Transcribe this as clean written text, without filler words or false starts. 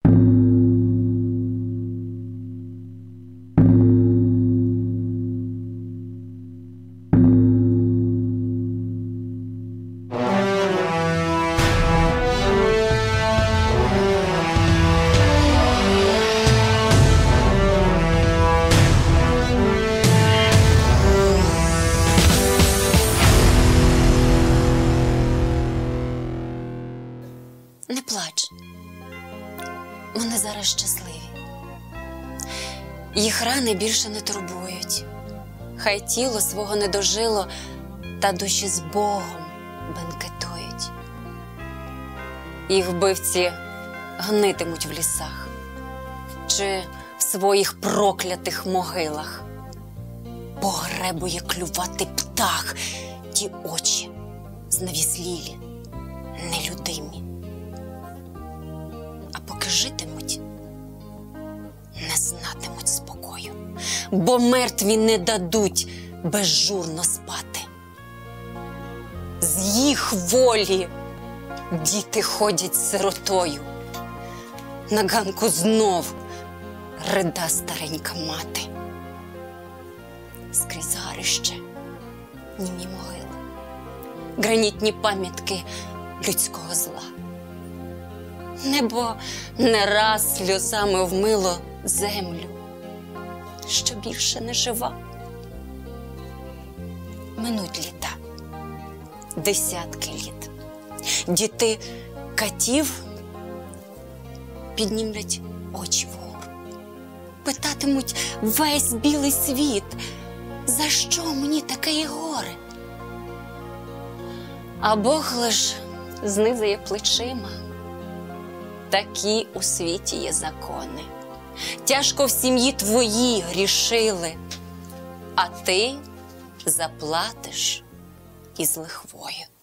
Не плач. Вони зараз щасливі. Їх рани більше не турбують. Хай тіло свого не дожило, та душі з Богом бенкетують. Їх вбивці гнитимуть в лісах чи в своїх проклятих могилах. Погребує клювати птах ті очі знавіслілі, нелюдимі. А поки житимуть, не знатимуть спокою, бо мертві не дадуть безжурно спати. З їх волі діти ходять сиротою. На ганку знов рида старенька мати. Скрізь гарище, німі могили, гранітні пам'ятки людського зла. Небо не раз сльозами вмило землю, що більше не жива. Минуть літа, десятки літ. Діти катів піднімлять очі вгору. Питатимуть весь білий світ, за що мені таке горе? А Бог лиш знизує плечима. Такі у світі є закони. Тяжко в сім'ї твої грішили, а ти заплатиш із лихвою.